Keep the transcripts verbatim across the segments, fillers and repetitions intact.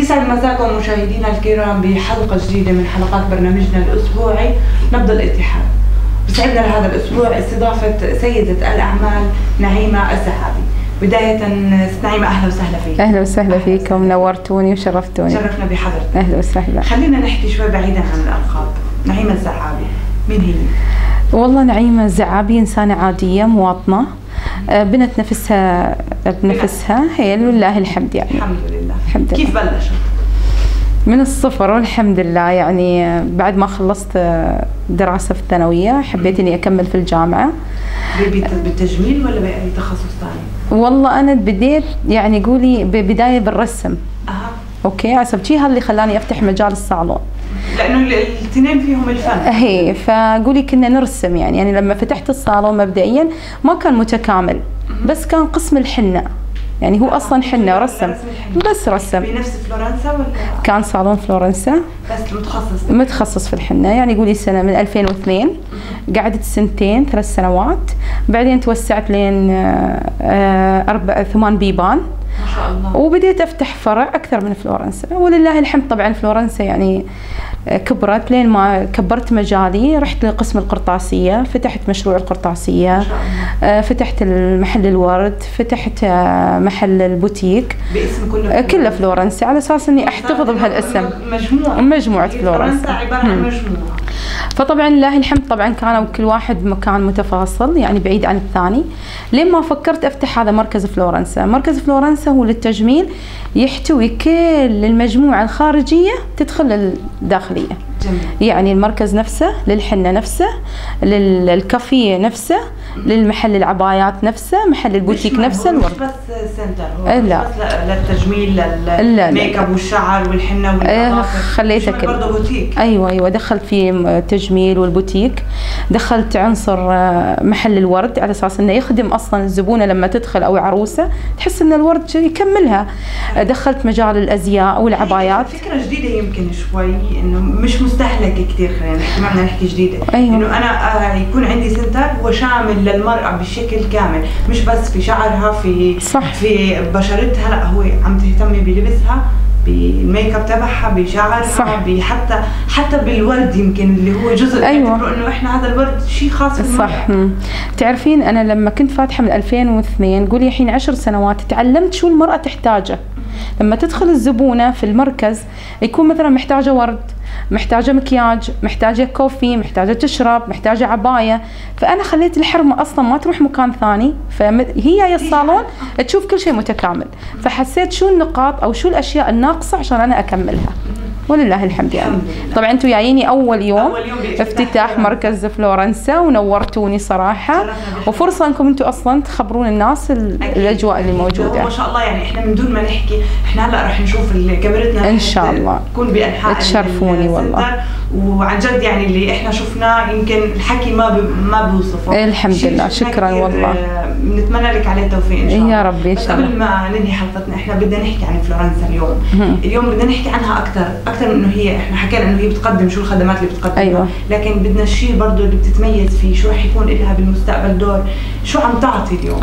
يسعد مساكم مشاهدينا الكرام بحلقة جديدة من حلقات برنامجنا الأسبوعي نبض الاتحاد. بسعدنا لهذا الأسبوع استضافة سيدة الأعمال نعيمة الزعابي. بداية ست نعيمة أهلا وسهلا فيك. أهلا وسهلا فيكم، نورتوني وشرفتوني. شرفنا بحضرتك. أهلا وسهلا. خلينا نحكي شوي بعيدا عن الألقاب. نعيمة الزعابي مين هي؟ والله نعيمة الزعابي إنسانة عادية مواطنة، بنت نفسها بنفسها، هي لله الحمد يعني. الحمد لله. الحمد لله. كيف بلشت؟ من الصفر والحمد لله، يعني بعد ما خلصت دراسة في الثانوية حبيت إني أكمل في الجامعة. بالتجميل ولا بأي تخصص ثاني؟ والله أنا بديت يعني قولي ببداية بالرسم. أها. أوكي، عصب شيء اللي خلاني أفتح مجال الصالون. لأنه الاثنين فيهم الفن. هي فقولي كنا نرسم يعني، يعني لما فتحت الصالون مبدئيا ما كان متكامل، بس كان قسم الحنة، يعني هو اصلا حنه رسم بس رسم. بنفس فلورنسا ولا؟ كان صالون فلورنسا بس متخصص متخصص في الحنه، يعني قولي سنه من ألفين واثنين، قعدت سنتين ثلاث سنوات، بعدين توسعت لين اربع ثمان بيبان ما شاء الله، وبديت افتح فرع اكثر من فلورنسا ولله الحمد. طبعا فلورنسا يعني كبرت لين ما كبرت مجالي، رحت لقسم القرطاسيه، فتحت مشروع القرطاسيه، فتحت المحل الورد، فتحت محل البوتيك باسم كله كله فلورنسا، على اساس اني احتفظ بهالاسم. مجموعه مجموعه فلورنسا عباره عن مجموعه. فطبعا لله الحمد طبعا كانوا كل واحد بمكان متفاصل يعني بعيد عن الثاني، لين ما فكرت افتح هذا مركز فلورنسا. مركز فلورنسا هو للتجميل، يحتوي كل المجموعه الخارجيه تدخل الداخليه. جميل. يعني المركز نفسه للحنه نفسه، للكافيه نفسه، للمحل العبايات نفسه، محل البوتيك نفسه، الورد. مش بس سنتر، هو لا. مش بس للتجميل، للميك اب والشعر والحنه والاضافه، خليته كله برضه بوتيك. ايوه ايوه دخلت في التجميل والبوتيك، دخلت عنصر محل الورد على اساس انه يخدم اصلا الزبونه لما تدخل او عروسه تحس ان الورد يكملها. دخلت مجال الازياء والعبايات. فكره جديده يمكن شوي، انه مش مستهلكه كثير، خلينا نحكي ما بدنا نحكي جديده. أيوة. انه انا يكون عندي سنتر هو شامل للمراه بشكل كامل، مش بس في شعرها، في صح. في بشرتها، لا هو عم تهتمي بلبسها، بالميك اب تبعها، بشعرها، صح. حتى حتى بالورد يمكن اللي هو جزء. أيوة. انه احنا هذا الورد شيء خاص بالمرأة. صح. تعرفين انا لما كنت فاتحه من ألفين واثنين، قولي الحين عشر سنوات، تعلمت شو المراه تحتاجه. لما تدخل الزبونه في المركز يكون مثلا محتاجه ورد، محتاجه مكياج، محتاجه كوفي، محتاجه تشرب، محتاجه عبايه، فانا خليت الحرمه اصلا ما تروح مكان ثاني، فهي هي الصالون تشوف كل شيء متكامل. فحسيت شو النقاط او شو الاشياء الناقصه عشان انا اكملها، ولله الحمد يعني. طبعا انتم جاييني اول يوم, أول يوم افتتاح مركز فلورنسا ونورتوني صراحه، وفرصه انكم انتم اصلا تخبرون الناس الاجواء اللي موجوده. ما شاء الله، يعني احنا من دون ما نحكي، احنا هلا راح نشوف كاميرتنا ان شاء الله تكون بانحاء تشرفوني والله، وعن جد يعني اللي احنا شفناه يمكن الحكي ما ب... ما بيوصفه. الحمد لله، شكرا والله. بنتمنى لك عليه التوفيق ان شاء الله يا رب ان شاء الله. قبل ما ننهي حلقتنا، احنا بدنا نحكي عن فلورنسا اليوم. اليوم بدنا نحكي عنها اكثر اكثر من انه هي، احنا حكينا انه هي بتقدم شو الخدمات اللي بتقدمها. أيوة. لكن بدنا الشيء برضه اللي بتتميز فيه، شو رح يكون لها بالمستقبل دور، شو عم تعطي اليوم؟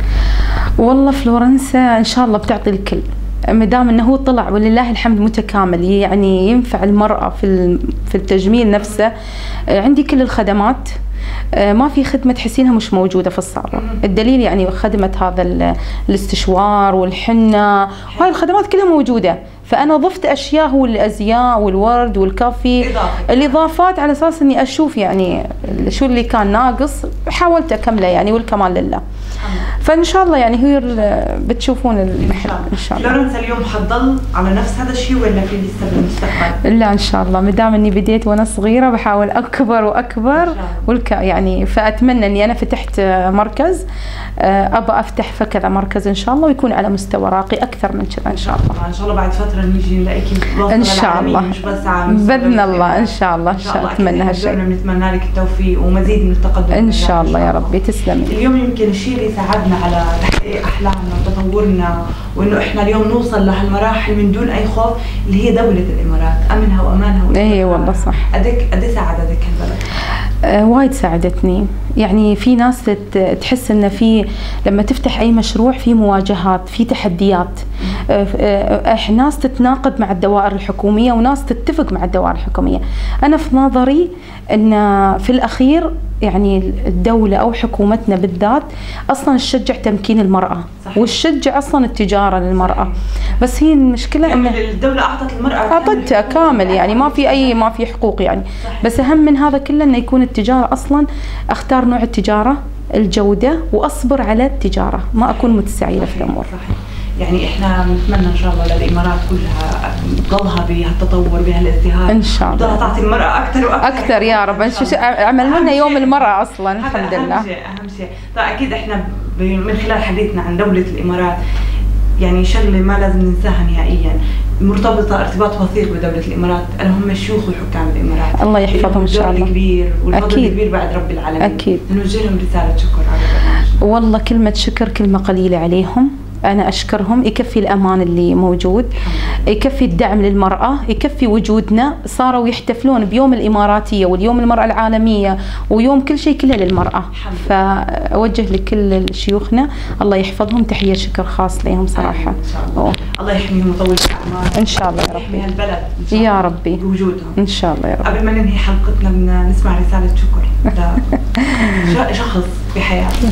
والله فلورنسا ان شاء الله بتعطي الكل، ما دام انه هو طلع ولله الحمد متكامل، يعني ينفع المراه في في التجميل نفسه. عندي كل الخدمات، ما في خدمه تحسينها مش موجوده في الصالون. الدليل يعني خدمه هذا الاستشوار والحنه، وهاي الخدمات كلها موجوده. فانا ضفت اشياء، هو الازياء والورد والكافي، الاضافات، على اساس اني اشوف يعني شو اللي كان ناقص حاولت اكمله يعني، والكمال لله. فان شاء الله يعني هي بتشوفون المحل ان شاء الله. فلورنسا اليوم حتضل على نفس هذا الشيء ولا في لسه بالمستقبل؟ لا ان شاء الله، ما دام اني بديت وانا صغيره بحاول اكبر واكبر، والك يعني فاتمنى اني انا فتحت مركز، ابى افتح فكذا مركز ان شاء الله، ويكون على مستوى راقي اكثر من كذا ان شاء الله. ان شاء الله بعد فتره نيجي نلاقيكي ان شاء الله، مش بس على باذن الله ان شاء الله. ان شاء الله اتمنى هالشيء. بنتمنى لك التوفيق ومزيد من التقدم ان شاء الله يا ربي. تسلمي. اليوم يمكن الشيء اللي ساعدنا على تحقيق احلامنا وتطورنا، وانه احنا اليوم نوصل لهالمراحل من دون اي خوف، اللي هي دوله الامارات، امنها وامانها. اي والله صح. قدك قد ساعدتك هالبلد؟ آه وايد ساعدتني. يعني في ناس تت- تحس ان في لما تفتح اي مشروع في مواجهات، في تحديات. آه آه ناس تتناقض مع الدوائر الحكوميه وناس تتفق مع الدوائر الحكوميه. انا في نظري ان في الاخير يعني الدوله او حكومتنا بالذات اصلا تشجع تمكين المراه، صحيح. وتشجع اصلا التجاره للمراه. بس هي المشكله ان يعني الدولة أعطت المرأة اعطتها كامل، يعني ما في اي ما في حقوق يعني. صحيح. بس اهم من هذا كله انه يكون التجاره اصلا اختار نوع التجاره، الجوده، واصبر على التجاره، ما اكون متسعيره في الامور. صحيح. يعني احنا نتمنى ان شاء الله للامارات كلها تضلها بهالتطور بهالازدهار ان شاء الله، تضلها تعطي المراه اكثر واكثر اكثر يا رب. إن شاء الله. عملوا لنا أهم يوم شيء- المراه اصلا الحمد هذا لله. اهم شيء اهم شيء. طيب اكيد احنا ب- من خلال حديثنا عن دوله الامارات يعني شغله ما لازم ننساها نهائيا، مرتبطه ارتباط وثيق بدوله الامارات، اللي هم الشيوخ وحكام الامارات. الله يحفظهم ان شاء الله. الكبير والفضل أكيد. الكبير بعد رب العالمين. أكيد. نوجه لهم رساله شكر على البرنامج. والله كلمه شكر كلمه قليله عليهم. أنا أشكرهم، يكفي الأمان اللي موجود، يكفي الدعم للمرأة، يكفي وجودنا. صاروا يحتفلون بيوم الإماراتية واليوم المرأة العالمية ويوم كل شيء كله للمرأة. فأوجه لكل شيوخنا الله يحفظهم تحية شكر خاص لهم صراحة. إن شاء الله. الله يحميهم ويطول في أعمارهم. إن شاء الله يا ربي. يحمي هالبلد إن شاء الله يا ربي بوجودهم. إن شاء الله يا رب. قبل ما ننهي حلقتنا بدنا نسمع رسالة شكر لشخص بحياتنا.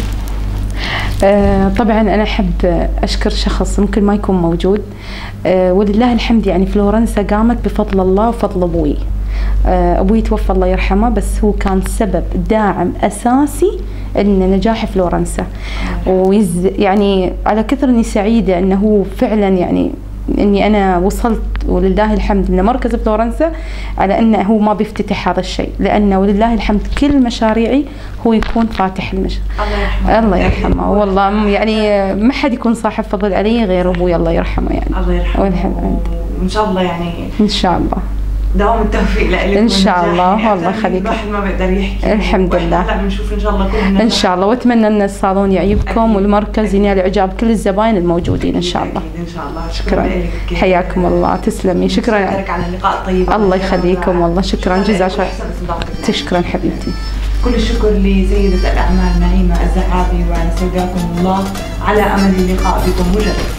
آه طبعا أنا أحب أشكر شخص ممكن ما يكون موجود. آه ولله الحمد يعني فلورنسا قامت بفضل الله وفضل أبوي. آه أبوي توفى الله يرحمه، بس هو كان سبب داعم أساسي إن نجاح فلورنسا. ويز يعني على كثر إني سعيدة إنه هو فعلا يعني إني أنا وصلت ولله الحمد إن مركز فلورنسا على إنه هو ما بيفتتح هذا الشيء، لأنه ولله الحمد كل مشاريعي هو يكون فاتح المشروع. الله يرحمه. الله يرحمه والله، يعني ما حد يكون صاحب فضل علي غير أبوي الله يرحمه يعني. الله يرحمه. والحمد. وإن شاء الله يعني إن شاء الله دوام التوفيق لك إن شاء الله. والله يخليك. الواحد ما بيقدر يحكي. الحمد لله. هلا بنشوف إن شاء الله كلنا إن شاء الله، وأتمنى أن الصالون يعجبكم أكيد. والمركز ينال إعجاب كل الزباين الموجودين إن شاء الله. أكيد إن شاء الله. شكرا، لك. حياكم الله، تسلمي. شكرا شكرا على اللقاء الطيب. الله يخليكم والله. شكرا جزاك الله. شكرا. شكرا حبيبتي. كل الشكر لسيدة الأعمال نعيمة الزعابي، ونستودعكم الله على أمل اللقاء بكم مجددا.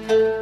العافية.